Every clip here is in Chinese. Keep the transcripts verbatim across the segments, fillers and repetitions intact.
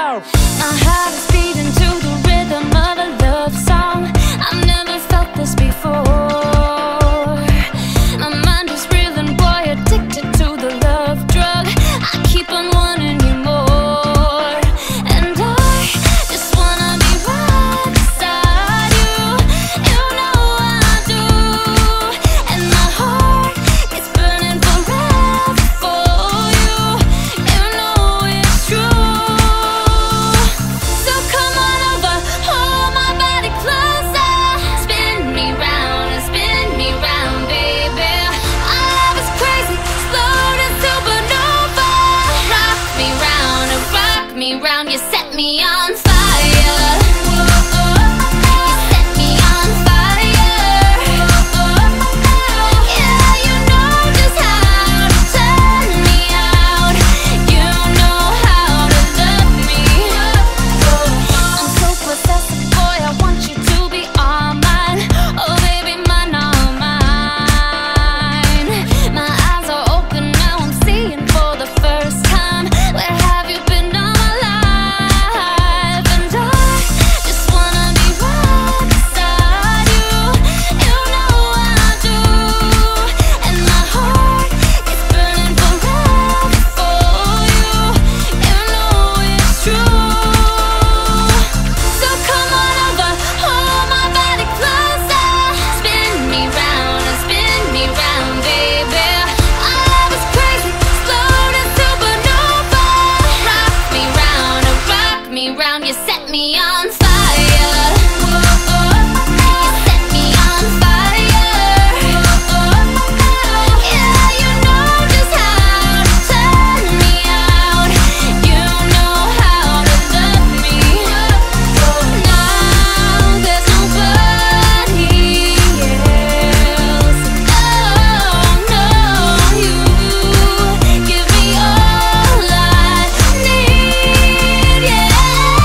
My heart is beating to the rhythm of a love song. I've never felt this before. My mind is reeling, boy, addicted to the love drug. I keep on wanting you more, and I just wanna be right beside you. You know I do, and my heart is burning forever for you. You know it's true. So come on over, hold my body closer, spin me round and spin me round, baby. Our love is crazy, explode and supernova. Rock me round and rock me round, you set me on fire. You set me on fire. Yeah, you know just how to turn me out. You know how to love me. I'm so possessive, boy, I want you to be all mine. Oh baby, mine, all mine. My eyes are open now, I'm seeing for the first time. Where have you been all my life? And I just wanna be right beside you. You know I do, and my heart is burning forever for you. You know it's true. So come on over, hold my body closer, spin me round and spin me round, baby. Our love is crazy, explode and supernova. Rock me round and rock me round, you set me on fire. You set me on fire. Yeah, you know just how to turn me out. You know how to love me. Now there's nobody else. Oh no, you give me all I need, yeah.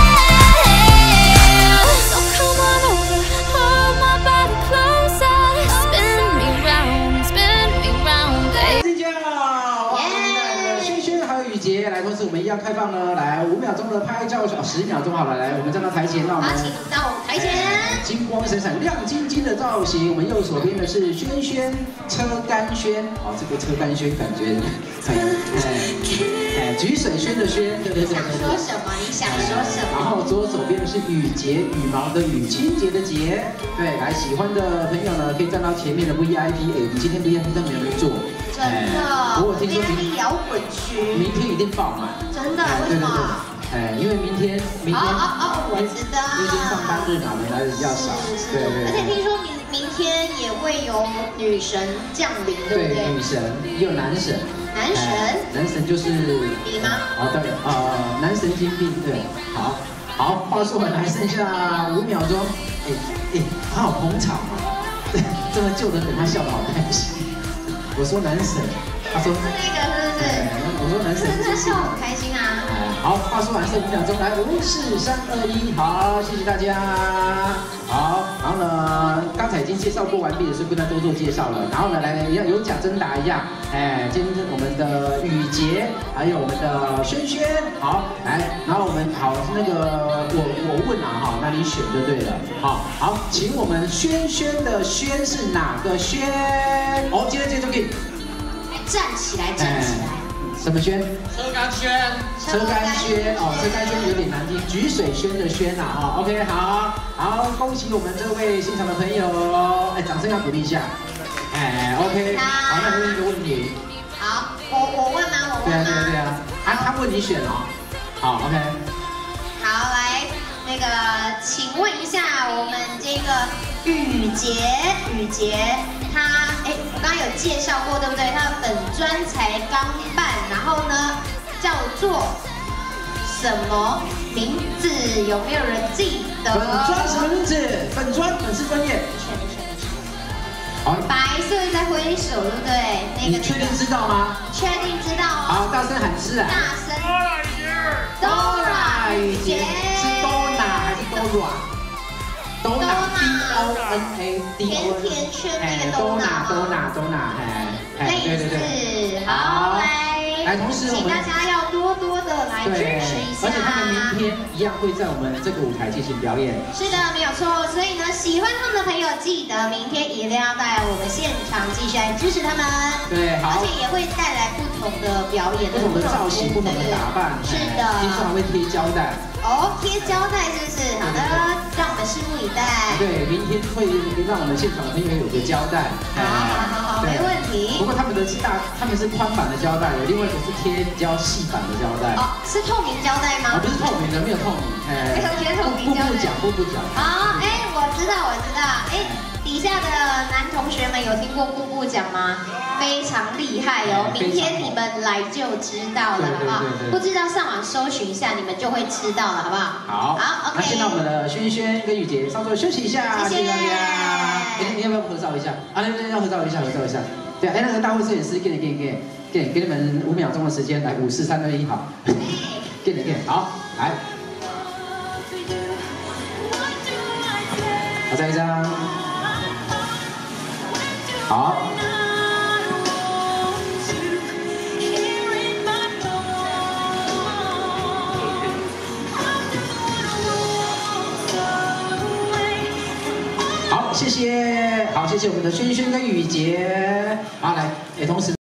So come on over, hold my body closer, spin me round, spin me round, baby. 睡觉，我们的轩轩还有雨洁来，同时我们一样开放呢，来五秒钟的拍照，哦，十秒钟好了，来，我们站到台前，让我们好，请到台前。 金光闪闪、亮晶晶的造型。我们右手边的是轩轩车甘轩，哦，这个车甘轩感觉很哎哎菊水轩的轩，对对对想对对。 说什么？你想说什然么？ 后左手边的是羽洁，羽毛的羽，清洁的洁。对，来喜欢的朋友呢，可以站到前面的 V I P。哎，你今天 V I P 都没有人做， 真的， 不过听说明明摇滚区， 明天一定爆满。 真的， 哎对对对为什么？ 哎，因为明天明天哦哦哦，我知道。 因为今天上班日嘛，我们来的比较少。 是是是， 对对而且听说明明天也会有女神降临，对不对， 对？ 女神也有男神。 男神哎男神就是你吗？ 哦，对，呃，男神经病，对，好，好，话说回来，剩下五秒钟，哎哎，他好捧场啊，对，这么旧的人，他笑得好开心。我说男神，他说是那个是不是？ 哎我说男神是他笑很开心啊。 哎，好，话说完剩五秒钟，来五四三二一，好，谢谢大家。好，然后呢，刚才已经介绍过完毕了，所以不再多做介绍了。然后呢，来要有奖征答一样，哎，今天我们的雨洁，还有我们的轩轩，好，来，然后我们好那个我我问啊哈，那你选就对了。好，好，请我们轩轩的轩是哪个轩？哦，今天这就给站起来，站起来。 什么轩？ 车甘轩， 车甘轩哦，车甘轩有点难听，菊水轩的轩啊，哈 ，OK， 好，好，恭喜我们这位现场的朋友，哎，掌声要鼓励一下，哎 ，OK， 好，那问一个问题， 好，我我问吗？我对啊， 问吗？ 对啊，对啊，啊，他问你选哦，好 ，OK， 好，来，那个，请问一下，我们这个雨洁，雨洁，她，哎，我刚刚有介绍过，对不对？她的粉专才刚办，然后呢，叫做什么名字？有没有人记得？ 粉砖什么名字？粉砖粉丝专业，好， 白色在挥手，对不对？那个， 你确定知道吗？ 确定知道哦。 好，大声喊出来。 大声。 Dora 雨洁是 Dora 还是 Dora？Dora D O N A D O N， 甜甜圈那个 Dora Dora Dora， 哎哎，对对对， 好，来， 来，同时我们请大家要多多的来支持一下。 而且他们明天一样会在我们这个舞台进行表演。 是的，没有错。所以呢，喜欢他们的朋友记得明天一定要在我们现场继续来支持他们。 对，好。 而且也会带来不同的表演、 不同的造型、不同的打扮。 是的。 听说还会贴胶带。 哦，贴胶带是不是？好的，让我们拭目以待。 对，明天会让我们现场的朋友有个胶带。 好好好好，没问题。 不过他们的是大，他们是宽版的胶带，有另外一个是贴比较细版的胶带。 哦，是透明胶带吗？ 不是透明的，没有透明。哎， 没有贴透明胶带。 步步讲，步步讲。 好，哎，我知道，我知道，哎，底下的男同学们有听过步步讲吗？非常厉害哦，明天你们来就知道了，好不好？不知道上网搜寻一下，你们就会知道了，好不好？ 好， 好 ，OK。 那现在我们的轩轩跟雨洁稍作休息一下， 谢谢大家。哎，你要不要合照一下？啊，对对，要合照一下，合照一下。对，哎，那个大会摄影师，给你给你给你给你给你们五秒钟的时间，来，五四三二一，好，给你给你，好，来，好，再一张，好。好，谢谢，好，谢谢我们的轩轩跟雨洁，好，来，也同时。